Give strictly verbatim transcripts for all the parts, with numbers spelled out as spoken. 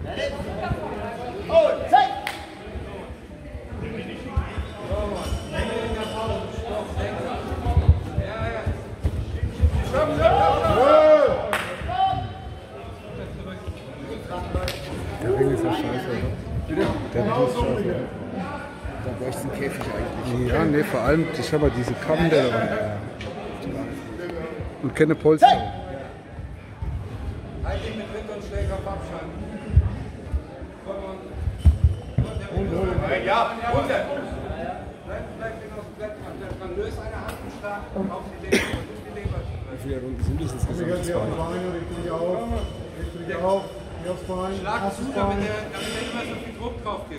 Und zeig! Der Ring ist ja scheiße, oder? Der Ring ist scheiße. Da bräuchte es einen Käfig eigentlich. Ja, ne, vor allem, ich habe mal diese Kappen da dran. Und keine Polster. Halt ihn mit Wind und Schläger auf Abstand. Ja, runter. Bleib, bleib genau, bleib dran. Löse eine Hand und schlag auf die Leber. Die Leber. Wie viele Runden sind das insgesamt? Geh auf die Beine, richte dich auf. Richte dich auf. Geh aufs Bein. Schlag zu, damit der immer so viel Druck drauf gibt.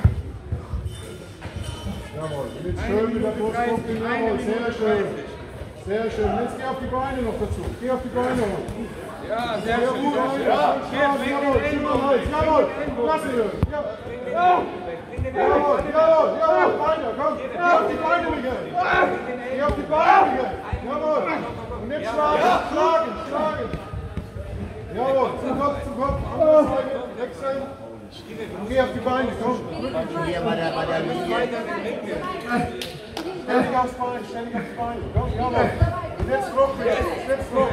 Jawohl. Jetzt schön mit der Brust gucken. Jawohl, sehr schön. Sehr schön. Jetzt geh auf die Beine noch dazu. Geh auf die Beine hoch. Ja, sehr Geh auf die Beine. Ja, jawohl, jawohl, jawohl. Lass ihn. Ja. Jawohl, jawohl, jawohl. Weiter, komm. Geh auf die Beine, Michael. Geh auf die Beine, Michael. Jawohl. Und jetzt schlagen, schlagen, schlagen. Jawohl, zum Kopf, zum Kopf. Andere Seite, wechseln. Geh auf die Beine, komm. Hier bei der, bei der Linie. Ständig aufs Bein, ständig aufs Bein. Komm, jawohl. Und jetzt Druck, jetzt Druck.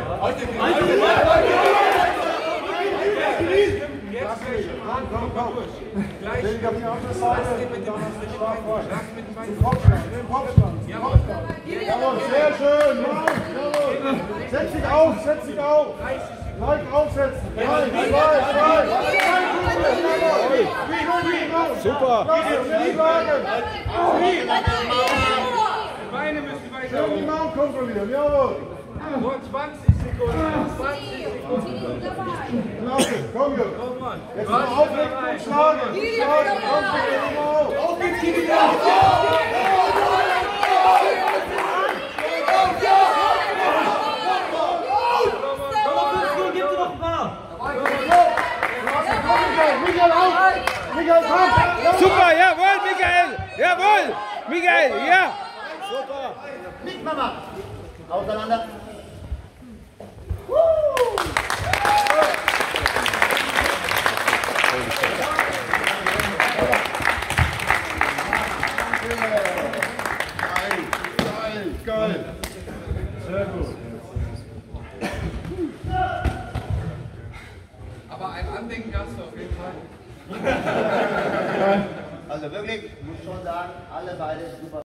Komm, komm, komm. Ständig auf die andere Seite. Schlag vor. Zum Kopfstand, zum Kopfstand, zum Kopfstand. Jawohl, sehr schön. Jawohl. Setz dich auf, setz dich auf. Gleich aufsetzen. Drei, zwei, drei. Super. Beine müssen weiter. Schön die Mauern kontrollieren, jawohl. Nur zwanzig Sekunden. zwanzig Sekunden. Klasse, komm hier. Jetzt mal auflegen und schlagen. Schlagen, komm, bitte mal auf. Auf geht's, Kinder. Super, jawohl, Michael! Jawohl! Michael, ja! Super! Nicht Mama! Auseinander! Geil, geil, geil! Sehr gut! Aber ein Andenken hast du auf jeden Fall. Also wirklich, ich muss schon sagen, alle beide super.